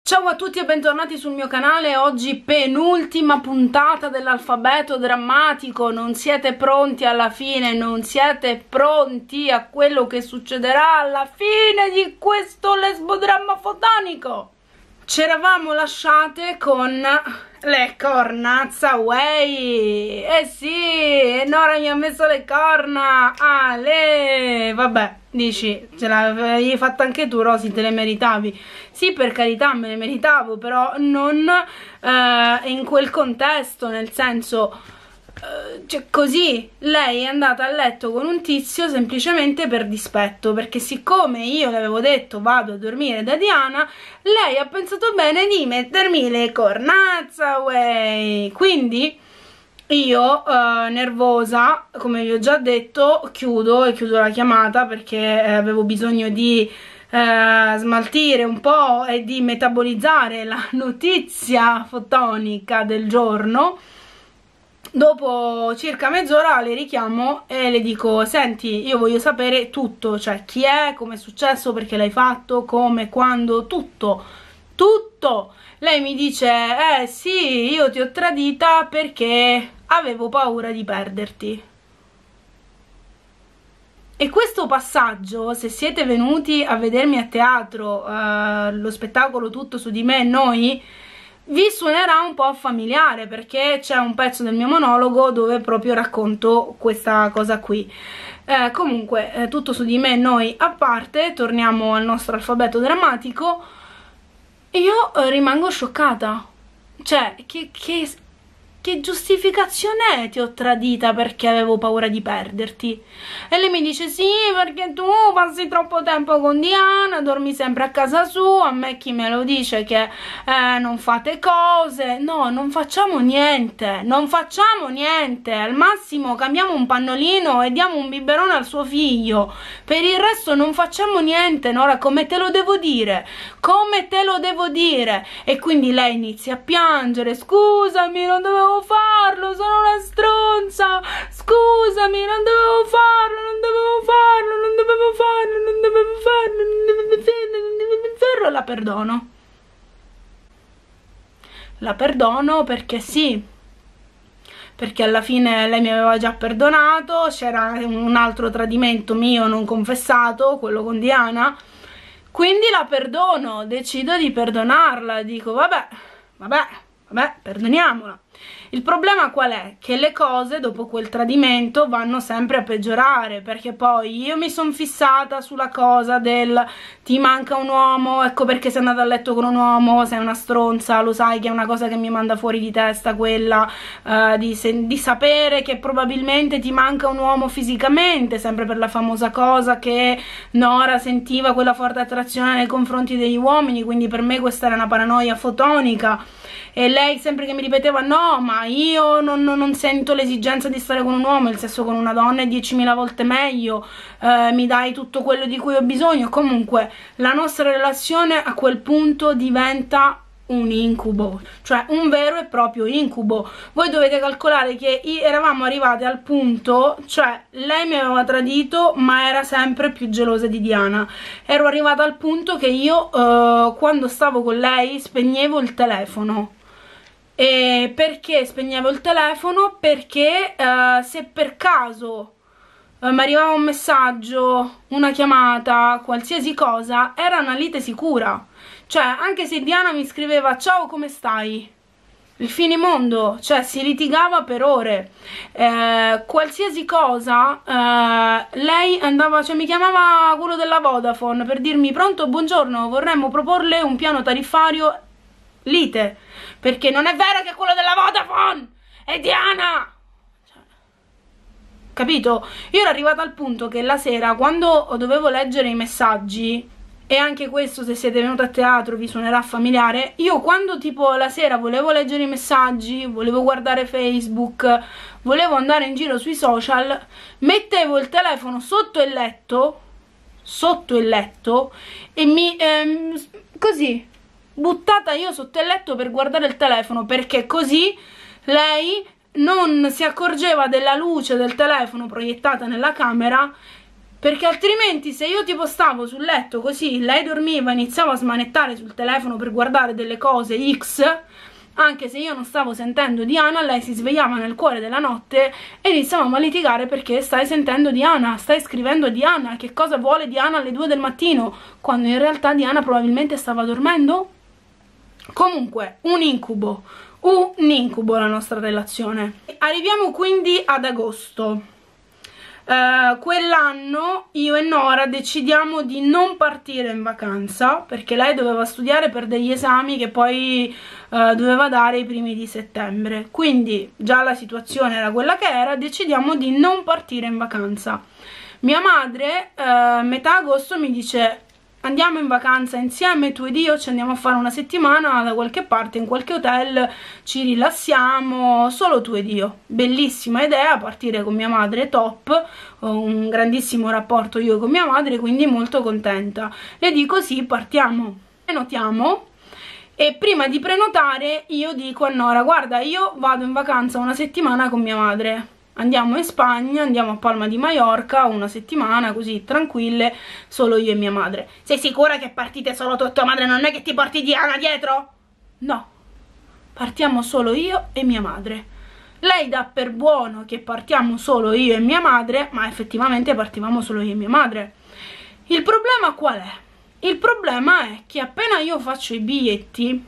Ciao a tutti e bentornati sul mio canale. Oggi penultima puntata dell'alfabeto drammatico. Non siete pronti alla fine? Non siete pronti a quello che succederà alla fine di questo lesbodramma fotonico? Ci eravamo lasciate con le corna Zaway. Eh sì, Nora mi ha messo le corna. Ale, vabbè, dici, ce l'avevi fatta anche tu, Rosy, te le meritavi. Sì, per carità, me le meritavo, però non in quel contesto, nel senso, cioè, così lei è andata a letto con un tizio semplicemente per dispetto, perché siccome io le avevo detto vado a dormire da Diana, lei ha pensato bene di mettermi le cornazza, wey. Quindi io, nervosa, come vi ho già detto, chiudo la chiamata perché avevo bisogno di smaltire un po' e di metabolizzare la notizia fotonica del giorno. Dopo circa mezz'ora le richiamo e le dico: senti, io voglio sapere tutto, cioè chi è, come è successo, perché l'hai fatto, come, quando, tutto, tutto. Lei mi dice: sì, io ti ho tradita perché avevo paura di perderti. E questo passaggio, se siete venuti a vedermi a teatro, lo spettacolo Tutto su di me e noi, vi suonerà un po' familiare, perché c'è un pezzo del mio monologo dove proprio racconto questa cosa qui. Comunque, Tutto su di me e noi a parte, torniamo al nostro alfabeto drammatico. Io rimango scioccata. Cioè, che giustificazione è? Ti ho tradita perché avevo paura di perderti. E lei mi dice: sì, perché tu passi troppo tempo con Diana, dormi sempre a casa sua. A me chi me lo dice che non fate cose? No, non facciamo niente, non facciamo niente. Al massimo cambiamo un pannolino e diamo un biberone al suo figlio. Per il resto non facciamo niente. Nora, come te lo devo dire? Come te lo devo dire? E quindi lei inizia a piangere: scusami, non dovevo farlo, sono una stronza, scusami, non dovevo farlo, non dovevo farlo, non dovevo farlo, non dovevo farlo, non dovevo farlo. La perdono perché sì, perché alla fine lei mi aveva già perdonato, c'era un altro tradimento mio non confessato, quello con Diana, quindi la perdono, decido di perdonarla, dico vabbè, perdoniamola. Il problema qual è? Che le cose dopo quel tradimento vanno sempre a peggiorare, perché poi io mi sono fissata sulla cosa del ti manca un uomo, ecco perché sei andata a letto con un uomo, sei una stronza, lo sai che è una cosa che mi manda fuori di testa, quella di sapere che probabilmente ti manca un uomo fisicamente, sempre per la famosa cosa che Nora sentiva quella forte attrazione nei confronti degli uomini, quindi per me questa era una paranoia fotonica. E lei sempre che mi ripeteva: no, ma io non sento l'esigenza di stare con un uomo, il sesso con una donna è 10.000 volte meglio, mi dai tutto quello di cui ho bisogno. Comunque la nostra relazione a quel punto diventa un incubo, cioè un vero e proprio incubo. Voi dovete calcolare che eravamo arrivate al punto, cioè lei mi aveva tradito ma era sempre più gelosa di Diana. Ero arrivata al punto che io quando stavo con lei spegnevo il telefono. E perché spegnevo il telefono? Perché se per caso mi arrivava un messaggio, una chiamata, qualsiasi cosa, era una lite sicura. Cioè, anche se Diana mi scriveva ciao, come stai? Il finimondo, cioè si litigava per ore. Qualsiasi cosa, lei andava, cioè mi chiamava quello della Vodafone per dirmi: pronto, buongiorno, vorremmo proporle un piano tariffario. Lite, perché non è vero che quello della Vodafone è Diana, cioè, capito? Io ero arrivata al punto che la sera, quando dovevo leggere i messaggi, e anche questo, se siete venuti a teatro, vi suonerà familiare, io quando tipo la sera volevo leggere i messaggi, volevo guardare Facebook, volevo andare in giro sui social, mettevo il telefono sotto il letto e mi così buttata io sotto il letto per guardare il telefono, perché così lei non si accorgeva della luce del telefono proiettata nella camera perché altrimenti se io tipo stavo sul letto così, lei dormiva, iniziava a smanettare sul telefono per guardare delle cose X, anche se io non stavo sentendo Diana, lei si svegliava nel cuore della notte e iniziavamo a litigare perché stai sentendo Diana, stai scrivendo Diana, che cosa vuole Diana alle 2 del mattino, quando in realtà Diana probabilmente stava dormendo? Comunque, un incubo la nostra relazione. Arriviamo quindi ad agosto. Quell'anno io e Nora decidiamo di non partire in vacanza perché lei doveva studiare per degli esami che poi doveva dare i primi di settembre, quindi già la situazione era quella che era, decidiamo di non partire in vacanza. Mia madre metà agosto mi dice: andiamo in vacanza insieme, tu ed io, ci andiamo a fare una settimana da qualche parte, in qualche hotel, ci rilassiamo, solo tu ed io. Bellissima idea, partire con mia madre, top, ho un grandissimo rapporto io con mia madre, quindi molto contenta. Le dico sì, partiamo, prenotiamo. E prima di prenotare io dico a Nora: guarda, io vado in vacanza una settimana con mia madre, andiamo in Spagna, andiamo a Palma di Maiorca una settimana, così tranquille, solo io e mia madre. Sei sicura che partite solo tu e tua madre? Non è che ti porti Diana dietro? No, partiamo solo io e mia madre. Lei dà per buono che partiamo solo io e mia madre, ma effettivamente partivamo solo io e mia madre. Il problema qual è? Il problema è che appena io faccio i biglietti,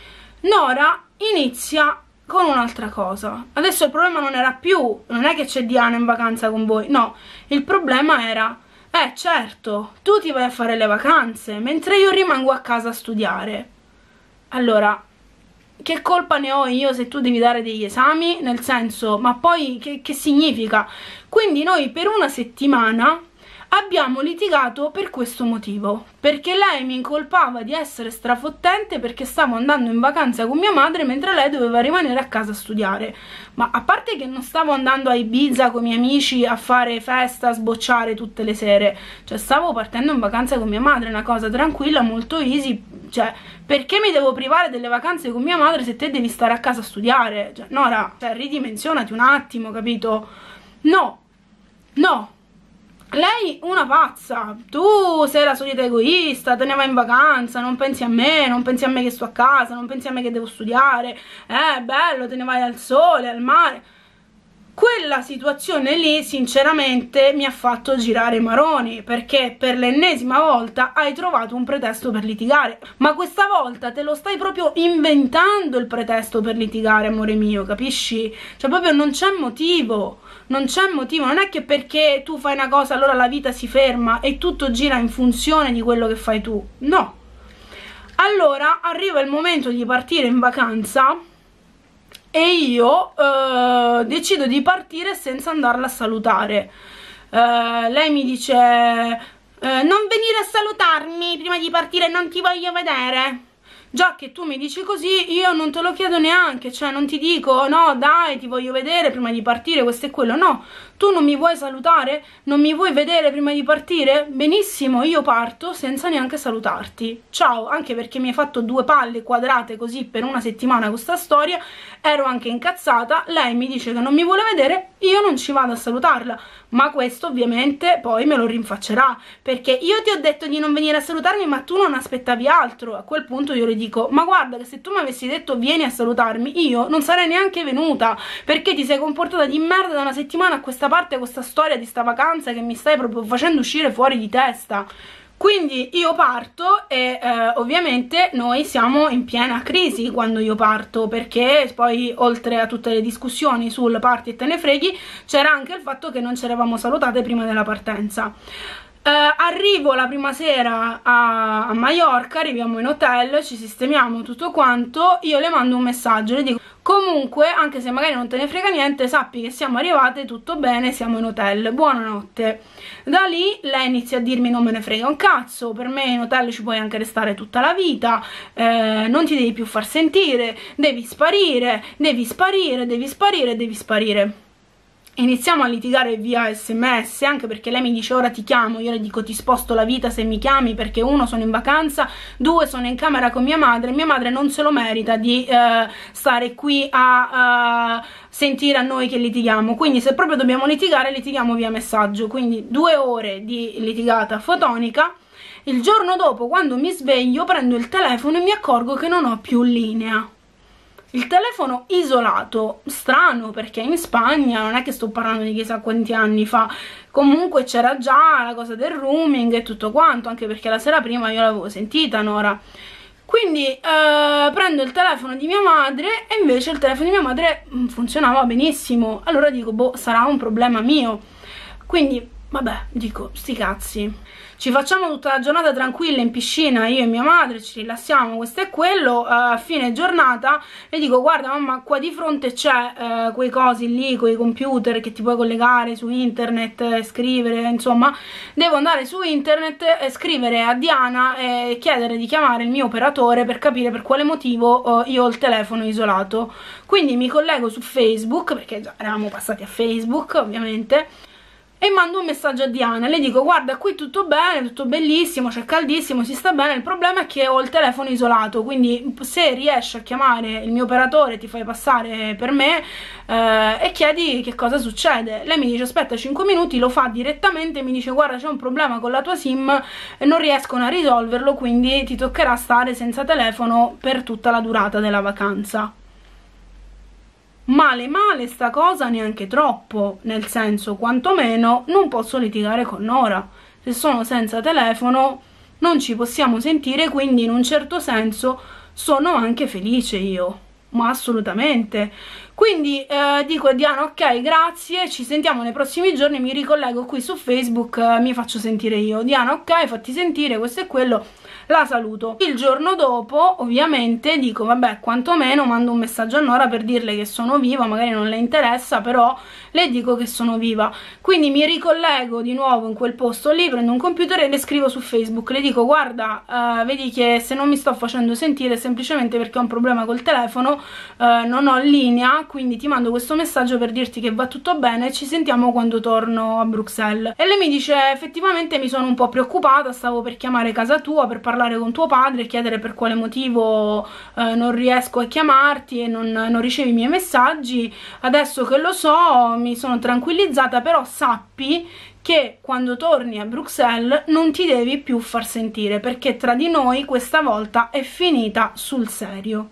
Nora inizia con un'altra cosa. Adesso il problema non era più, non è che c'è Diana in vacanza con voi, no, il problema era: certo, tu ti vai a fare le vacanze mentre io rimango a casa a studiare. Allora, che colpa ne ho io se tu devi dare degli esami? Nel senso, ma poi che significa? Quindi noi per una settimana abbiamo litigato per questo motivo, perché lei mi incolpava di essere strafottente perché stavo andando in vacanza con mia madre mentre lei doveva rimanere a casa a studiare. Ma a parte che non stavo andando a Ibiza con i miei amici a fare festa, a sbocciare tutte le sere, cioè stavo partendo in vacanza con mia madre, una cosa tranquilla, molto easy. Cioè, perché mi devo privare delle vacanze con mia madre se te devi stare a casa a studiare? Cioè, Nora, cioè, ridimensionati un attimo, capito? No, no. Lei una pazza, tu sei la solita egoista, te ne vai in vacanza, non pensi a me, non pensi a me che sto a casa, non pensi a me che devo studiare, bello, te ne vai al sole, al mare. Quella situazione lì sinceramente mi ha fatto girare i maroni, perché per l'ennesima volta hai trovato un pretesto per litigare, ma questa volta te lo stai proprio inventando il pretesto per litigare, amore mio, capisci? Cioè proprio non c'è motivo, non c'è motivo, non è che perché tu fai una cosa allora la vita si ferma e tutto gira in funzione di quello che fai tu, no. Allora arriva il momento di partire in vacanza e io decido di partire senza andarla a salutare. Lei mi dice: non venire a salutarmi prima di partire, non ti voglio vedere. Già che tu mi dici così, io non te lo chiedo neanche, cioè non ti dico: no dai, ti voglio vedere prima di partire, questo e quello. No, tu non mi vuoi salutare? Non mi vuoi vedere prima di partire? Benissimo, io parto senza neanche salutarti. Ciao, anche perché mi hai fatto 2 palle quadrate così per una settimana con sta storia, ero anche incazzata, lei mi dice che non mi vuole vedere, io non ci vado a salutarla. Ma questo ovviamente poi me lo rinfaccerà, perché io ti ho detto di non venire a salutarmi ma tu non aspettavi altro. A quel punto io le dico: ma guarda che se tu mi avessi detto vieni a salutarmi, io non sarei neanche venuta, perché ti sei comportata di merda da una settimana a questa parte con questa storia di sta vacanza che mi stai proprio facendo uscire fuori di testa. Quindi io parto e ovviamente noi siamo in piena crisi quando io parto, perché poi oltre a tutte le discussioni sul parti e te ne freghi c'era anche il fatto che non ci eravamo salutate prima della partenza. Arrivo la prima sera a Maiorca, arriviamo in hotel, ci sistemiamo tutto quanto, io le mando un messaggio, le dico: comunque, anche se magari non te ne frega niente, sappi che siamo arrivate, tutto bene, siamo in hotel, buonanotte. Da lì lei inizia a dirmi: non me ne frega un cazzo, per me in hotel ci puoi anche restare tutta la vita, non ti devi più far sentire, devi sparire, devi sparire, devi sparire, devi sparire. iniziamo a litigare via SMS, anche perché lei mi dice ora ti chiamo, io le dico ti sposto la vita se mi chiami, perché uno, sono in vacanza, due, sono in camera con mia madre non se lo merita di stare qui a sentire a noi che litighiamo, quindi se proprio dobbiamo litigare, litighiamo via messaggio. Quindi 2 ore di litigata fotonica. Il giorno dopo, quando mi sveglio, prendo il telefono e mi accorgo che non ho più linea. Il telefono isolato, strano, perché in Spagna, non è che sto parlando di chissà quanti anni fa, comunque c'era già la cosa del roaming e tutto quanto, anche perché la sera prima io l'avevo sentita Nora. Quindi prendo il telefono di mia madre e invece il telefono di mia madre funzionava benissimo. Allora dico, boh, sarà un problema mio. Quindi, vabbè, dico, sti cazzi. Ci facciamo tutta la giornata tranquilla in piscina, io e mia madre, ci rilassiamo, questo e quello. A fine giornata le dico, guarda mamma, qua di fronte c'è quei cosi lì, quei computer che ti puoi collegare su internet, scrivere, insomma, devo andare su internet e scrivere a Diana e chiedere di chiamare il mio operatore per capire per quale motivo io ho il telefono isolato. Quindi mi collego su Facebook, perché già eravamo passati a Facebook ovviamente, e mando un messaggio a Diana, le dico guarda qui tutto bene, tutto bellissimo, c'è caldissimo, si sta bene, il problema è che ho il telefono isolato, quindi se riesci a chiamare il mio operatore ti fai passare per me e chiedi che cosa succede. Lei mi dice aspetta 5 minuti, lo fa direttamente, mi dice guarda c'è un problema con la tua sim e non riescono a risolverlo, quindi ti toccherà stare senza telefono per tutta la durata della vacanza. Male sta cosa, neanche troppo, nel senso, quantomeno non posso litigare con Nora. Se sono senza telefono non ci possiamo sentire, quindi in un certo senso sono anche felice io, ma assolutamente. Quindi dico a Diana ok grazie, ci sentiamo nei prossimi giorni, mi ricollego qui su Facebook, mi faccio sentire io. Diana ok, fatti sentire, questo e quello. La saluto. Il giorno dopo ovviamente dico vabbè, quantomeno mando un messaggio a Nora per dirle che sono viva, magari non le interessa, però le dico che sono viva. Quindi mi ricollego di nuovo in quel posto lì, prendo un computer e le scrivo su Facebook, le dico guarda vedi che se non mi sto facendo sentire è semplicemente perché ho un problema col telefono, non ho linea, quindi ti mando questo messaggio per dirti che va tutto bene, ci sentiamo quando torno a Bruxelles. E lei mi dice effettivamente mi sono un po' preoccupata, stavo per chiamare casa tua per parlare con tuo padre e chiedere per quale motivo non riesco a chiamarti e non ricevi i miei messaggi. Adesso che lo so mi sono tranquillizzata, però sappi che quando torni a Bruxelles non ti devi più far sentire, perché tra di noi questa volta è finita sul serio.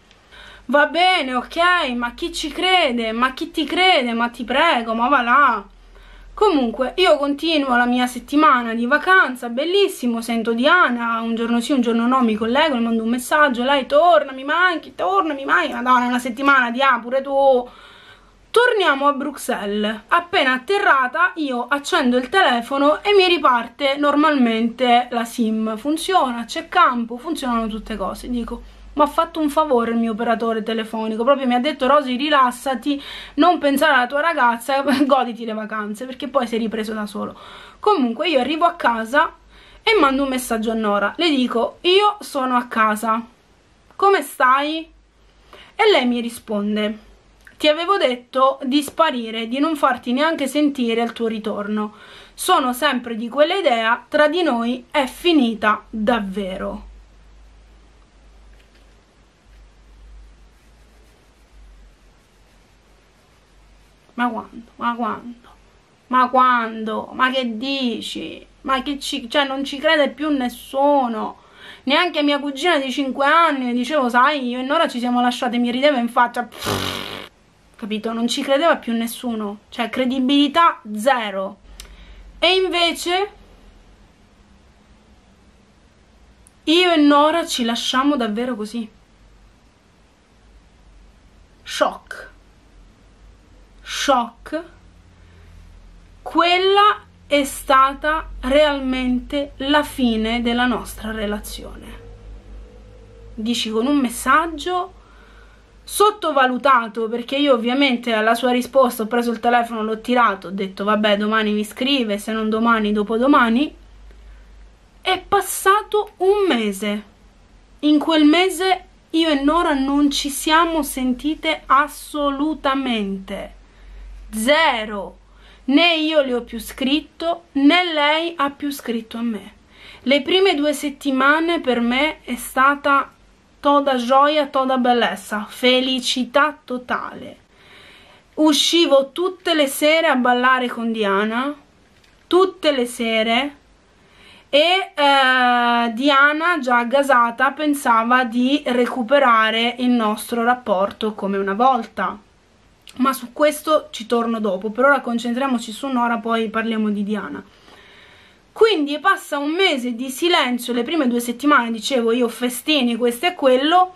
Va bene, ok, ma chi ci crede? Ma chi ti crede? Ma ti prego, ma va là. Comunque io continuo la mia settimana di vacanza, bellissimo, sento Diana, un giorno sì, un giorno no, mi collego, le mando un messaggio, lei torna, mi manchi, madonna, una settimana, Diana, pure tu. Torniamo a Bruxelles. Appena atterrata io accendo il telefono e mi riparte normalmente la SIM, funziona, c'è campo, funzionano tutte cose. Dico, mi ha fatto un favore il mio operatore telefonico, proprio mi ha detto Rosy rilassati, non pensare alla tua ragazza, goditi le vacanze, perché poi sei ripreso da solo. Comunque io arrivo a casa e mando un messaggio a Nora, le dico io sono a casa, come stai? E lei mi risponde ti avevo detto di sparire, di non farti neanche sentire al tuo ritorno, sono sempre di quell'idea, tra di noi è finita davvero. Ma quando? Ma quando? Ma quando? Ma che dici? Ma che cioè non ci crede più nessuno. Neanche mia cugina di 5 anni, le dicevo, sai, io e Nora ci siamo lasciate, mi rideva in faccia. Capito? Non ci credeva più nessuno. Cioè, credibilità zero. E invece io e Nora ci lasciamo davvero così. Shock. Shock. Quella è stata realmente la fine della nostra relazione. Dici con un messaggio sottovalutato, perché io ovviamente alla sua risposta ho preso il telefono, l'ho tirato, ho detto vabbè domani mi scrive, se non domani dopodomani. È passato un mese. In quel mese io e Nora non ci siamo sentite assolutamente. zero. Né io le ho più scritto, né lei ha più scritto a me. Le prime 2 settimane per me è stata toda gioia, toda bellezza, felicità totale. Uscivo tutte le sere a ballare con Diana, tutte le sere, e Diana, già gasata, pensava di recuperare il nostro rapporto come una volta. Ma su questo ci torno dopo, per ora concentriamoci su Nora, poi parliamo di Diana. Quindi passa un mese di silenzio, le prime 2 settimane dicevo io festini, questo e quello,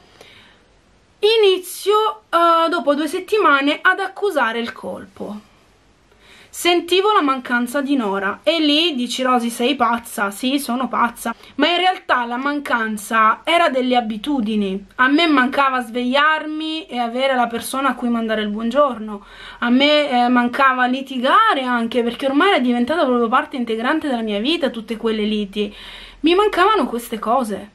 inizio dopo 2 settimane ad accusare il colpo. Sentivo la mancanza di Nora e lì dici Rosy sei pazza? Sì, sono pazza, ma in realtà la mancanza era delle abitudini. A me mancava svegliarmi e avere la persona a cui mandare il buongiorno, a me mancava litigare anche, perché ormai era diventata proprio parte integrante della mia vita tutte quelle liti, mi mancavano queste cose.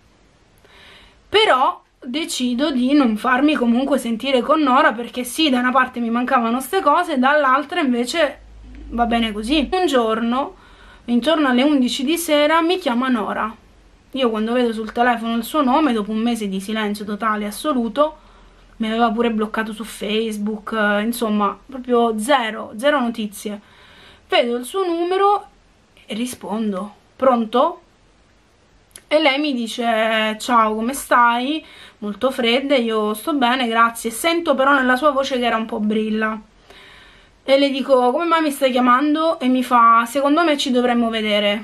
Però decido di non farmi comunque sentire con Nora, perché sì, da una parte mi mancavano queste cose, dall'altra invece va bene così. Un giorno, intorno alle 11 di sera, mi chiama Nora. Io quando vedo sul telefono il suo nome, dopo un mese di silenzio totale assoluto, mi aveva pure bloccato su Facebook, insomma, proprio zero notizie. Vedo il suo numero e rispondo. Pronto? E lei mi dice ciao, come stai? Molto fredda, io sto bene, grazie. Sento però nella sua voce che era un po' brilla. E le dico come mai mi stai chiamando? E mi fa secondo me ci dovremmo vedere.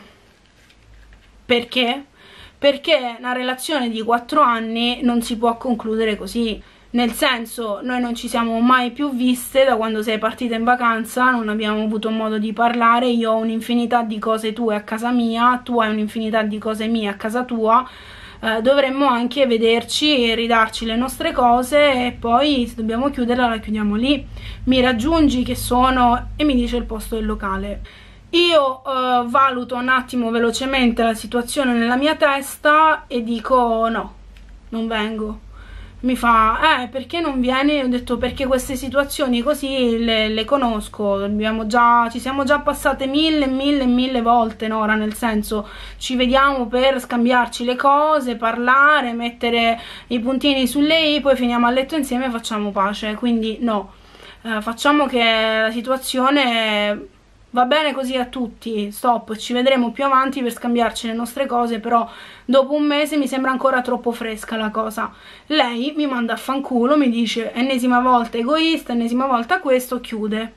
Perché? Perché una relazione di 4 anni non si può concludere così. Nel senso, noi non ci siamo mai più viste da quando sei partita in vacanza, non abbiamo avuto modo di parlare, io ho un'infinità di cose tue a casa mia, tu hai un'infinità di cose mie a casa tua, dovremmo anche vederci e ridarci le nostre cose e poi se dobbiamo chiuderla la chiudiamo lì. Mi raggiungi che sono e mi dice il posto del locale. Io valuto un attimo velocemente la situazione nella mia testa e dico no, non vengo. Mi fa perché non vieni? Ho detto perché queste situazioni così le conosco, ci siamo già passate mille volte, Nora, nel senso ci vediamo per scambiarci le cose, parlare, mettere i puntini sulle i, poi finiamo a letto insieme e facciamo pace, quindi no, facciamo che la situazione va bene così a tutti, stop, ci vedremo più avanti per scambiarci le nostre cose, però dopo un mese mi sembra ancora troppo fresca la cosa. Lei mi manda a fanculo, mi dice ennesima volta egoista, ennesima volta questo, chiude.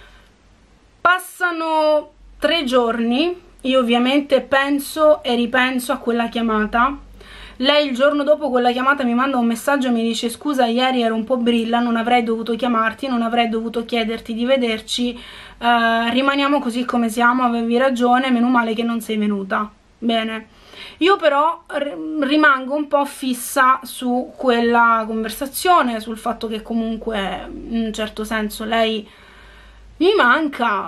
Passano 3 giorni, io ovviamente penso e ripenso a quella chiamata. Lei il giorno dopo quella chiamata mi manda un messaggio e mi dice scusa, ieri ero un po' brilla, non avrei dovuto chiamarti, non avrei dovuto chiederti di vederci, rimaniamo così come siamo, avevi ragione, meno male che non sei venuta. Bene, io però rimango un po' fissa su quella conversazione, sul fatto che comunque in un certo senso lei mi manca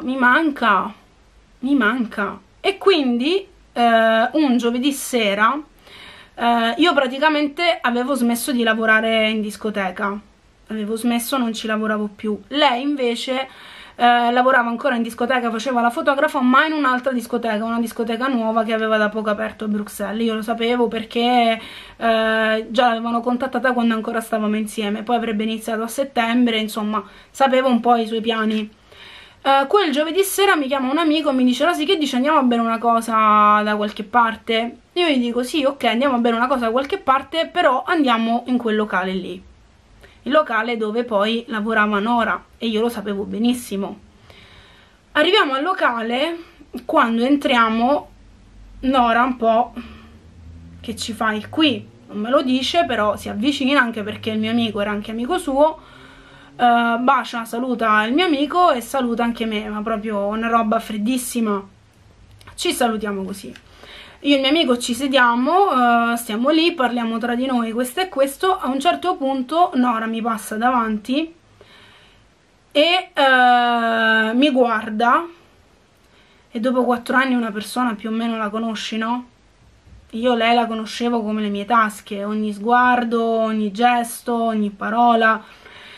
e quindi un giovedì sera io praticamente avevo smesso di lavorare in discoteca, non ci lavoravo più. Lei invece lavorava ancora in discoteca, faceva la fotografa, ma in un'altra discoteca, una discoteca nuova che aveva da poco aperto a Bruxelles. Io lo sapevo perché già l'avevano contattata quando ancora stavamo insieme, poi avrebbe iniziato a settembre, insomma sapevo un po' i suoi piani. Quel giovedì sera mi chiama un amico e mi dice Rosy, che dici, andiamo a bere una cosa da qualche parte? Io gli dico sì, ok, andiamo a bere una cosa da qualche parte, però andiamo in quel locale lì, il locale dove poi lavorava Nora, e io lo sapevo benissimo. Arriviamo al locale, quando entriamo Nora un po' che ci fai qui? Non me lo dice, però si avvicina, anche perché il mio amico era anche amico suo, bacia, saluta il mio amico e saluta anche me, ma proprio una roba freddissima. Ci salutiamo così. Io e il mio amico ci sediamo, stiamo lì, parliamo tra di noi questo e questo. A un certo punto Nora mi passa davanti e mi guarda, e dopo 4 anni una persona più o meno la conosci, no? Io lei la conoscevo come le mie tasche, ogni sguardo, ogni gesto, ogni parola.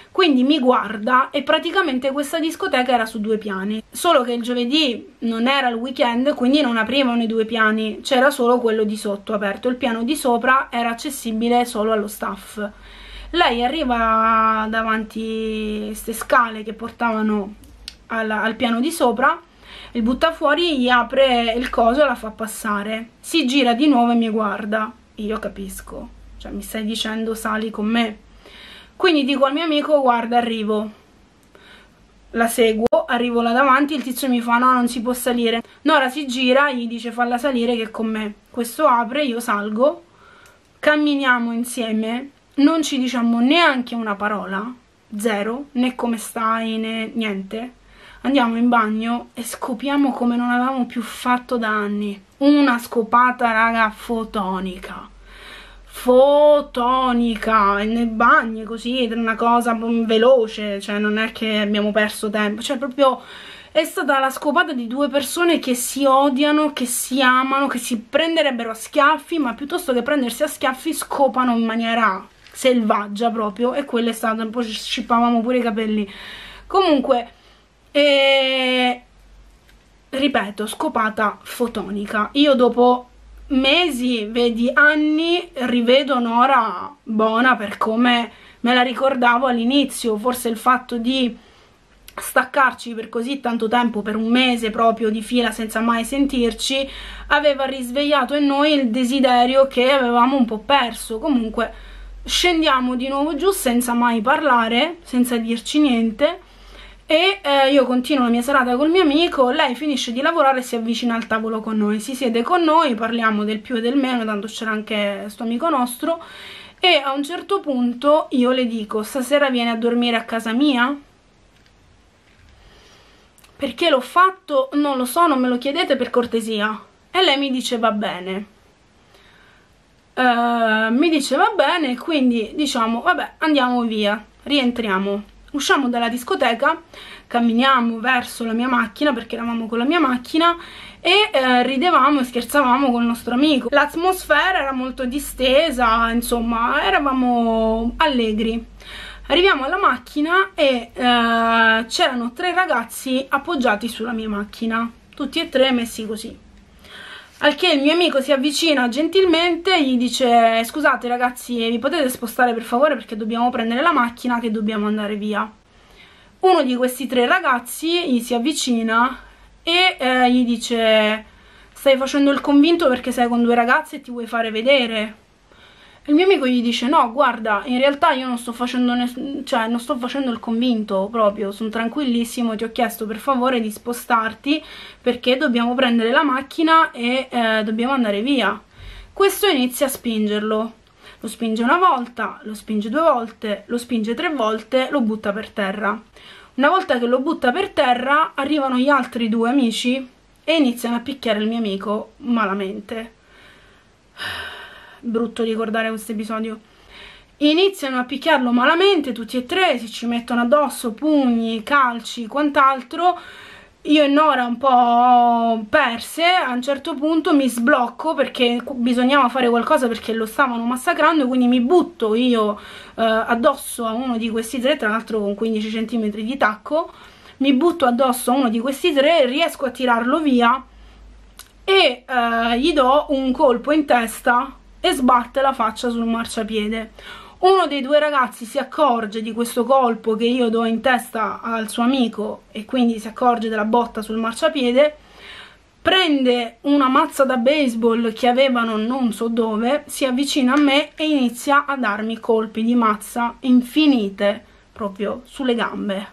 quindi mi guarda, e praticamente questa discoteca era su 2 piani, solo che il giovedì non era il weekend, quindi non aprivano i 2 piani, c'era solo quello di sotto aperto, il piano di sopra era accessibile solo allo staff. Lei arriva davanti queste scale che portavano al piano di sopra, il buttafuori gli apre il coso e la fa passare, si gira di nuovo e mi guarda. Io capisco, cioè mi stai dicendo sali con me? Quindi dico al mio amico guarda, arrivo, la seguo, arrivo là davanti, il tizio mi fa no, non si può salire. Nora si gira, gli dice falla salire che è con me. Questo apre, io salgo, camminiamo insieme, non ci diciamo neanche una parola, zero, né come stai né niente. Andiamo in bagno e scopiamo come non avevamo più fatto da anni. Una scopata, raga, fotonica. Fotonica, nei bagni così, una cosa veloce, cioè non è che abbiamo perso tempo, cioè proprio è stata la scopata di 2 persone che si odiano, che si amano, che si prenderebbero a schiaffi, ma piuttosto che prendersi a schiaffi scopano in maniera selvaggia proprio, e quello è stato, un po' ci scippavamo pure i capelli. Comunque, ripeto, scopata fotonica. Io dopo mesi, vedi anni, rivedo Nora buona per come me la ricordavo all'inizio. Forse il fatto di staccarci per così tanto tempo, per un mese proprio di fila senza mai sentirci, aveva risvegliato in noi il desiderio che avevamo un po' perso. Comunque scendiamo di nuovo giù senza mai parlare, senza dirci niente, e io continuo la mia serata col mio amico. Lei finisce di lavorare e si avvicina al tavolo con noi, si siede con noi, parliamo del più e del meno, tanto c'era anche sto amico nostro, e a un certo punto io le dico stasera vieni a dormire a casa mia? Perché l'ho fatto? Non lo so, non me lo chiedete per cortesia. E lei mi dice va bene. Mi dice va bene, quindi diciamo vabbè, andiamo via, rientriamo. Usciamo dalla discoteca, camminiamo verso la mia macchina, perché eravamo con la mia macchina, e ridevamo e scherzavamo con il nostro amico. L'atmosfera era molto distesa, insomma, eravamo allegri. Arriviamo alla macchina e c'erano 3 ragazzi appoggiati sulla mia macchina, tutti e 3 messi così. Al che il mio amico si avvicina gentilmente, gli dice scusate ragazzi, vi potete spostare per favore perché dobbiamo prendere la macchina, che dobbiamo andare via. Uno di questi 3 ragazzi gli si avvicina e gli dice stai facendo il convinto perché sei con 2 ragazze e ti vuoi fare vedere. Il mio amico gli dice no guarda, in realtà io non sto facendo non sto facendo il convinto proprio, sono tranquillissimo, ti ho chiesto per favore di spostarti perché dobbiamo prendere la macchina e dobbiamo andare via. Questo inizia a spingerlo, lo spinge una volta, lo spinge 2 volte, lo spinge 3 volte, lo butta per terra. Una volta che lo butta per terra arrivano gli altri 2 amici e iniziano a picchiare il mio amico malamente. Brutto ricordare questo episodio. Iniziano a picchiarlo malamente tutti e 3, si ci mettono addosso pugni, calci, quant'altro. Io e Nora un po' perse, a un certo punto mi sblocco perché bisognava fare qualcosa perché lo stavano massacrando, quindi mi butto io addosso a uno di questi 3, tra l'altro con 15 cm di tacco, mi butto addosso a uno di questi 3, riesco a tirarlo via e gli do un colpo in testa e sbatte la faccia sul marciapiede. Uno dei 2 ragazzi si accorge di questo colpo che io do in testa al suo amico e quindi si accorge della botta sul marciapiede, prende una mazza da baseball che avevano non so dove, si avvicina a me e inizia a darmi colpi di mazza infinite proprio sulle gambe.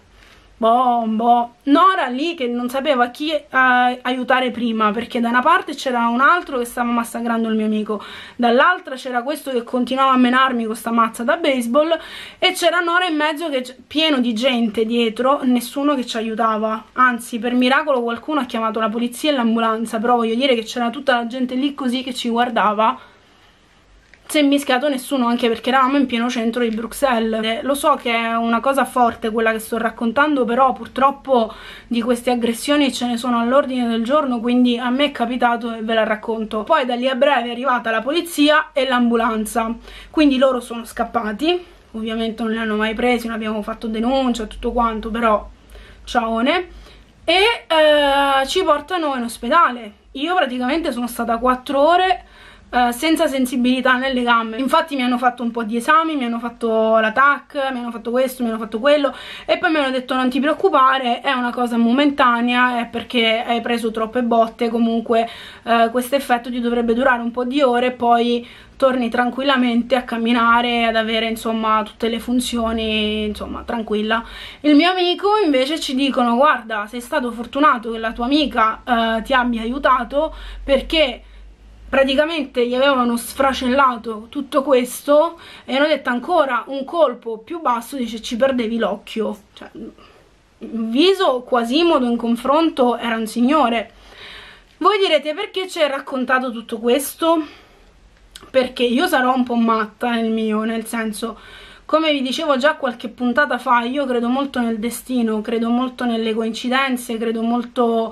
Nora lì che non sapeva chi aiutare prima, perché da una parte c'era un altro che stava massacrando il mio amico, dall'altra c'era questo che continuava a menarmi con sta mazza da baseball e c'era Nora in mezzo, che pieno di gente dietro, nessuno che ci aiutava, anzi per miracolo qualcuno ha chiamato la polizia e l'ambulanza, però voglio dire che c'era tutta la gente lì così che ci guardava. Si è mischiato nessuno, anche perché eravamo in pieno centro di Bruxelles. Lo so che è una cosa forte quella che sto raccontando, però purtroppo di queste aggressioni ce ne sono all'ordine del giorno, quindi a me è capitato e ve la racconto. Poi da lì a breve è arrivata la polizia e l'ambulanza, quindi loro sono scappati ovviamente non li hanno mai presi, non abbiamo fatto denuncia, tutto quanto, però ciaone, e ci portano in ospedale. Io praticamente sono stata 4 ore senza sensibilità nelle gambe. Infatti mi hanno fatto un po' di esami, mi hanno fatto la TAC, mi hanno fatto questo, mi hanno fatto quello, e poi mi hanno detto non ti preoccupare, è una cosa momentanea, è perché hai preso troppe botte, comunque questo effetto ti dovrebbe durare un po' di ore, poi torni tranquillamente a camminare, ad avere insomma tutte le funzioni, insomma tranquilla. Il mio amico invece ci dicono guarda, sei stato fortunato che la tua amica ti abbia aiutato, perché praticamente gli avevano sfracellato tutto questo e hanno detto ancora un colpo più basso, dice ci perdevi l'occhio. Cioè, il viso Quasimodo in confronto era un signore. Voi direte perché ci hai raccontato tutto questo? Perché io sarò un po' matta nel mio, nel senso, come vi dicevo già qualche puntata fa, io credo molto nel destino, credo molto nelle coincidenze, credo molto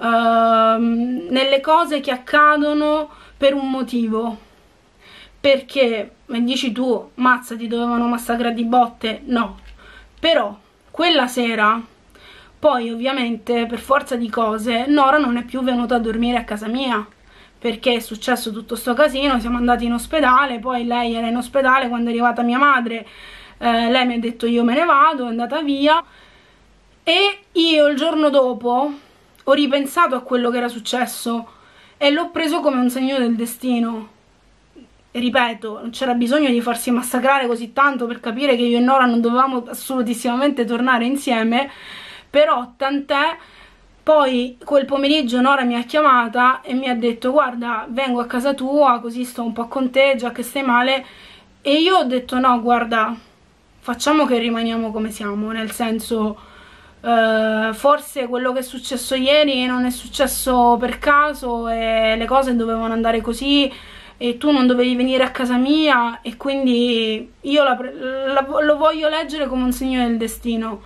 nelle cose che accadono per un motivo. Perché, mi dici tu, mazza, ti dovevano massacrare di botte? No, però quella sera poi ovviamente per forza di cose Nora non è più venuta a dormire a casa mia, perché è successo tutto sto casino, siamo andati in ospedale, poi lei era in ospedale quando è arrivata mia madre, lei mi ha detto io me ne vado, è andata via, e io il giorno dopo ho ripensato a quello che era successo e l'ho preso come un segno del destino. E ripeto, non c'era bisogno di farsi massacrare così tanto per capire che io e Nora non dovevamo assolutissimamente tornare insieme, però tant'è. Poi quel pomeriggio Nora mi ha chiamata e mi ha detto guarda, vengo a casa tua così sto un po' con te già che stai male, e io ho detto no, guarda, facciamo che rimaniamo come siamo, nel senso forse quello che è successo ieri non è successo per caso e le cose dovevano andare così e tu non dovevi venire a casa mia, e quindi io lo voglio leggere come un segno del destino.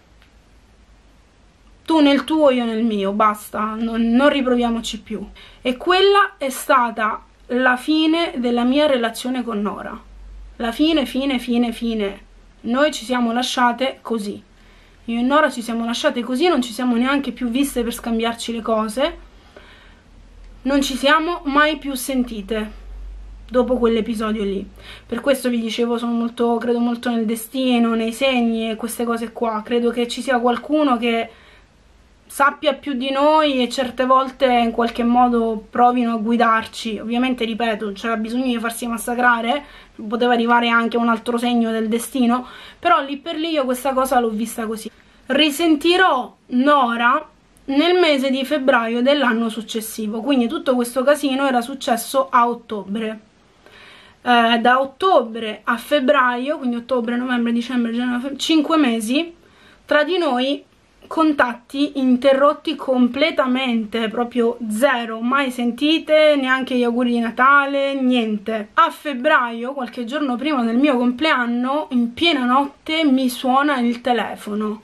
Tu nel tuo, io nel mio, basta, non riproviamoci più. E quella è stata la fine della mia relazione con Nora. La fine. Noi ci siamo lasciate così. Io e Nora ci siamo lasciate così, non ci siamo neanche più viste per scambiarci le cose. Non ci siamo mai più sentite dopo quell'episodio lì. Per questo vi dicevo, credo molto nel destino, nei segni e queste cose qua. Credo che ci sia qualcuno che sappia più di noi e certe volte in qualche modo provino a guidarci. Ovviamente, ripeto, non c'era bisogno di farsi massacrare, poteva arrivare anche un altro segno del destino, però lì per lì io questa cosa l'ho vista così. Risentirò Nora nel mese di febbraio dell'anno successivo, quindi tutto questo casino era successo a ottobre. Da ottobre a febbraio, quindi ottobre, novembre, dicembre, gennaio, 5 mesi, tra di noi contatti interrotti completamente, proprio zero, mai sentite, neanche gli auguri di Natale, niente. A febbraio, qualche giorno prima del mio compleanno, in piena notte mi suona il telefono.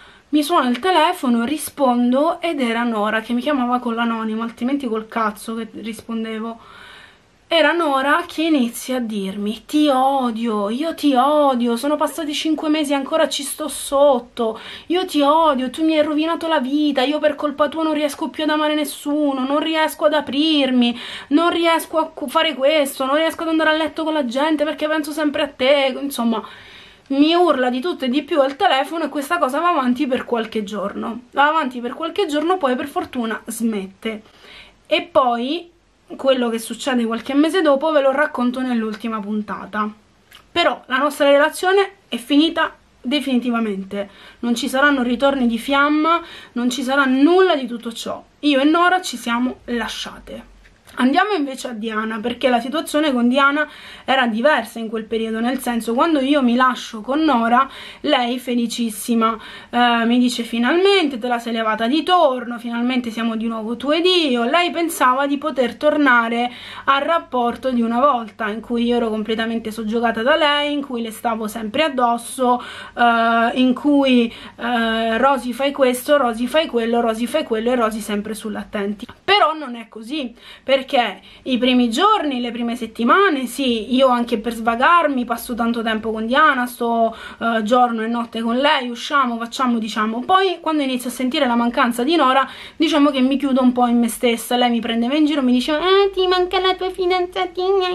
Rispondo ed era Nora che mi chiamava con l'anonimo, altrimenti col cazzo che rispondevo. Era Nora che inizia a dirmi ti odio, io ti odio, sono passati 5 mesi e ancora ci sto sotto, io ti odio, tu mi hai rovinato la vita, io per colpa tua non riesco più ad amare nessuno, non riesco ad aprirmi, non riesco a fare questo, non riesco ad andare a letto con la gente perché penso sempre a te, insomma mi urla di tutto e di più al telefono, e questa cosa va avanti per qualche giorno, poi per fortuna smette. E poi quello che succede qualche mese dopo ve lo racconto nell'ultima puntata. Però la nostra relazione è finita definitivamente, non ci saranno ritorni di fiamma, non ci sarà nulla di tutto ciò. Io e Nora ci siamo lasciate. Andiamo invece a Diana, perché la situazione con Diana era diversa in quel periodo, nel senso, quando io mi lascio con Nora, lei felicissima mi dice finalmente te la sei levata di torno, finalmente siamo di nuovo tu ed io. Lei pensava di poter tornare al rapporto di una volta, in cui io ero completamente soggiogata da lei, in cui le stavo sempre addosso, in cui Rosy fai questo, Rosy fai quello e Rosy sempre sull'attenti. Però non è così, perché perché i primi giorni, le prime settimane, sì, io anche per svagarmi passo tanto tempo con Diana, sto giorno e notte con lei, usciamo, facciamo, diciamo. Poi quando inizio a sentire la mancanza di Nora, diciamo che mi chiudo un po' in me stessa. Lei mi prendeva in giro, mi diceva ti manca la tua fidanzatina,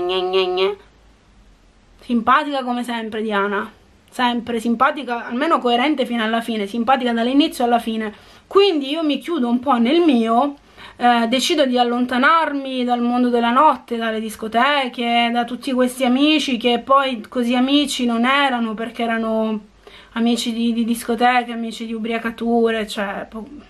simpatica come sempre Diana, sempre simpatica, almeno coerente fino alla fine, simpatica dall'inizio alla fine. Quindi io mi chiudo un po' nel mio, decido di allontanarmi dal mondo della notte, dalle discoteche, da tutti questi amici che poi così amici non erano, perché erano amici di discoteche, amici di ubriacature, cioè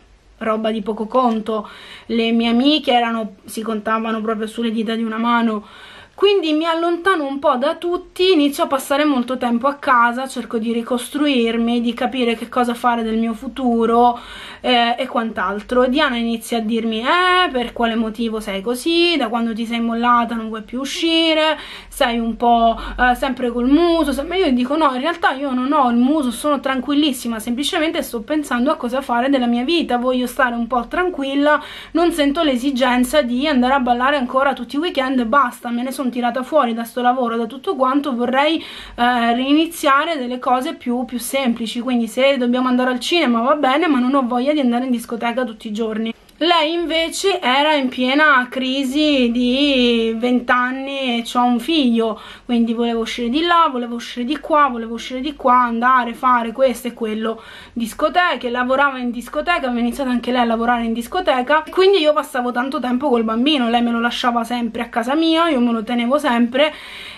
roba di poco conto. Le mie amiche si contavano proprio sulle dita di una mano. Quindi mi allontano un po' da tutti, inizio a passare molto tempo a casa, cerco di ricostruirmi, di capire che cosa fare del mio futuro e quant'altro. Diana inizia a dirmi per quale motivo sei così, da quando ti sei mollata non vuoi più uscire, sei un po' sempre col muso, ma io dico no, in realtà io non ho il muso, sono tranquillissima, semplicemente sto pensando a cosa fare della mia vita, voglio stare un po' tranquilla, non sento l'esigenza di andare a ballare ancora tutti i weekend e basta, me ne sono tirata fuori da sto lavoro, da tutto quanto, vorrei riniziare delle cose più semplici. Quindi se dobbiamo andare al cinema va bene, ma non ho voglia di andare in discoteca tutti i giorni. Lei invece era in piena crisi di 20 anni e c'ho un figlio, quindi volevo uscire di là, volevo uscire di qua, volevo uscire di qua, andare, fare questo e quello, discoteche, lavorava in discoteca, aveva iniziato anche lei a lavorare in discoteca, quindi io passavo tanto tempo col bambino, lei me lo lasciava sempre a casa mia, io me lo tenevo sempre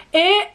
e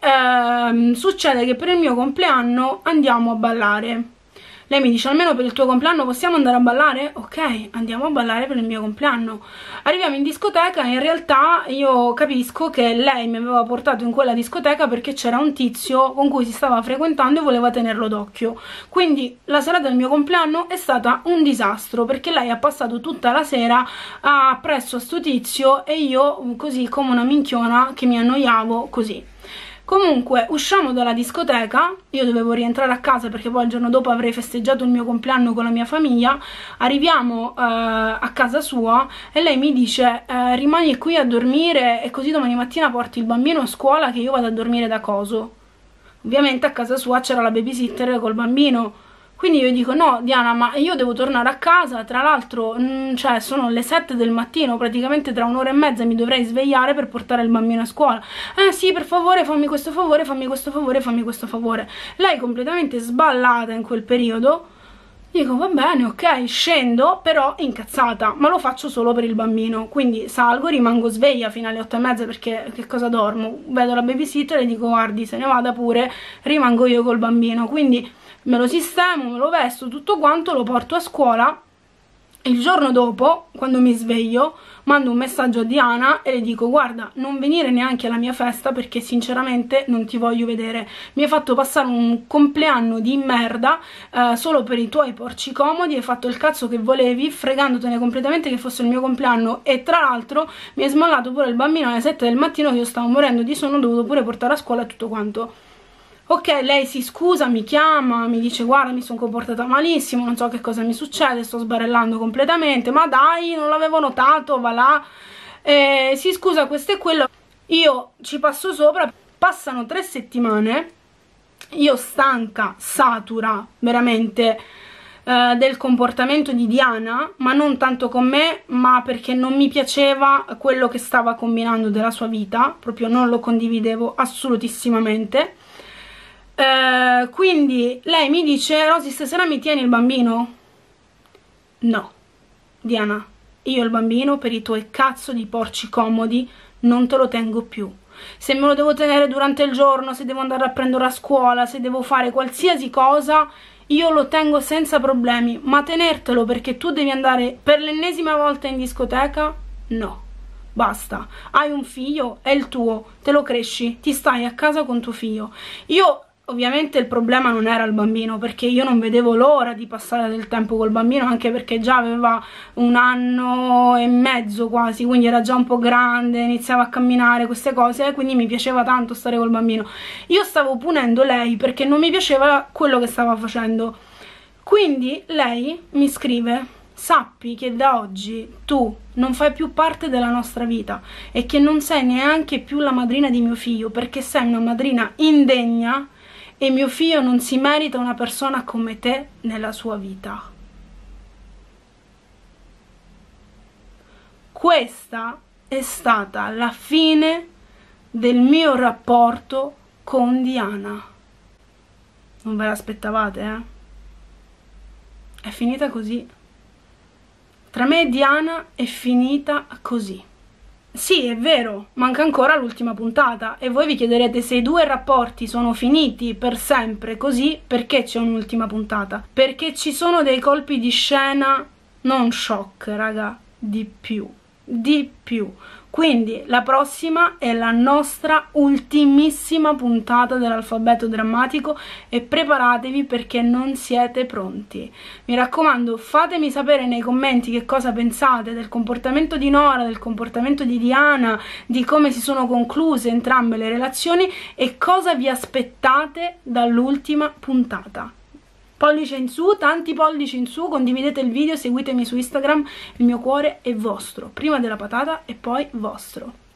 succede che per il mio compleanno andiamo a ballare. Lei mi dice almeno per il tuo compleanno possiamo andare a ballare? Ok, andiamo a ballare per il mio compleanno. Arriviamo in discoteca e in realtà io capisco che lei mi aveva portato in quella discoteca perché c'era un tizio con cui si stava frequentando e voleva tenerlo d'occhio. Quindi la serata del mio compleanno è stata un disastro perché lei ha passato tutta la sera appresso a sto tizio e io così come una minchiona che mi annoiavo così. Comunque usciamo dalla discoteca, io dovevo rientrare a casa perché poi il giorno dopo avrei festeggiato il mio compleanno con la mia famiglia. Arriviamo a casa sua e lei mi dice rimani qui a dormire e così domani mattina porti il bambino a scuola che io vado a dormire da coso. Ovviamente a casa sua c'era la babysitter col bambino. Quindi io dico no Diana, ma io devo tornare a casa, tra l'altro cioè sono le 7 del mattino, praticamente tra un'ora e mezza mi dovrei svegliare per portare il bambino a scuola. Sì, per favore fammi questo favore, fammi questo favore, fammi questo favore. Lei completamente sballata in quel periodo. Dico va bene, ok, scendo, però incazzata, ma lo faccio solo per il bambino. Quindi salgo, rimango sveglia fino alle 8 e mezza perché che cosa dormo? Vedo la babysitter e dico guardi se ne vada pure, rimango io col bambino. Quindi me lo sistemo, me lo vesto, tutto quanto, lo porto a scuola. Il giorno dopo, quando mi sveglio, mando un messaggio a Diana e le dico guarda, non venire neanche alla mia festa perché sinceramente non ti voglio vedere. Mi hai fatto passare un compleanno di merda solo per i tuoi porci comodi, hai fatto il cazzo che volevi, fregandotene completamente che fosse il mio compleanno e tra l'altro mi hai smollato pure il bambino alle 7 del mattino che io stavo morendo di sonno, ho dovuto pure portare a scuola e tutto quanto. Ok, lei si scusa, mi chiama, mi dice guarda mi sono comportata malissimo, non so che cosa mi succede, sto sbarellando completamente, ma dai non l'avevo notato, va là, si scusa questo e quello, io ci passo sopra, passano 3 settimane, io stanca, satura, veramente del comportamento di Diana, ma non tanto con me, ma perché non mi piaceva quello che stava combinando della sua vita, proprio non lo condividevo assolutissimamente. Quindi lei mi dice Rosy stasera mi tieni il bambino? No Diana, io il bambino per i tuoi cazzo di porci comodi non te lo tengo più. Se me lo devo tenere durante il giorno, se devo andare a prendere a scuola, se devo fare qualsiasi cosa, io lo tengo senza problemi, ma tenertelo perché tu devi andare per l'ennesima volta in discoteca? No, basta. Hai un figlio, è il tuo, te lo cresci, ti stai a casa con tuo figlio. Io ovviamente il problema non era il bambino, perché io non vedevo l'ora di passare del tempo col bambino, anche perché già aveva 1 anno e mezzo quasi, quindi era già un po' grande, iniziava a camminare, queste cose, quindi mi piaceva tanto stare col bambino. Io stavo punendo lei perché non mi piaceva quello che stava facendo. Quindi lei mi scrive sappi che da oggi tu non fai più parte della nostra vita e che non sei neanche più la madrina di mio figlio, perché sei una madrina indegna e mio figlio non si merita una persona come te nella sua vita. Questa è stata la fine del mio rapporto con Diana. Non ve l'aspettavate, eh? È finita così. Tra me e Diana è finita così. Sì, è vero, manca ancora l'ultima puntata e voi vi chiederete se i due rapporti sono finiti per sempre così, perché c'è un'ultima puntata? Perché ci sono dei colpi di scena non shock, raga, di più. Quindi la prossima è la nostra ultimissima puntata dell'Alfabeto Drammatico e preparatevi perché non siete pronti. Mi raccomando, fatemi sapere nei commenti che cosa pensate del comportamento di Nora, del comportamento di Diana, di come si sono concluse entrambe le relazioni e cosa vi aspettate dall'ultima puntata. Pollice in su, tanti pollici in su, condividete il video, seguitemi su Instagram, il mio cuore è vostro, prima della patata e poi vostro.